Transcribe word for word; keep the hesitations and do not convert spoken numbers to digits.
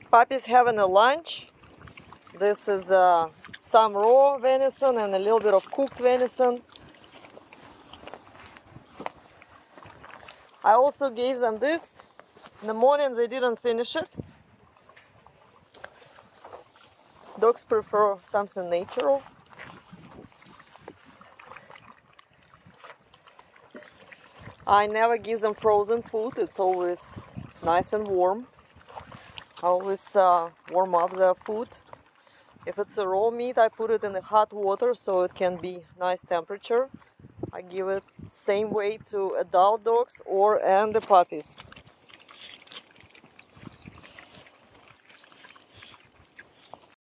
Puppies having a lunch. This is uh, some raw venison and a little bit of cooked venison. I also gave them this. In the morning they didn't finish it. Dogs prefer something natural. I never give them frozen food. It's always nice and warm. I always uh, warm up their food. If it's a raw meat, I put it in the hot water so it can be nice temperature. I give it same way to adult dogs or and the puppies.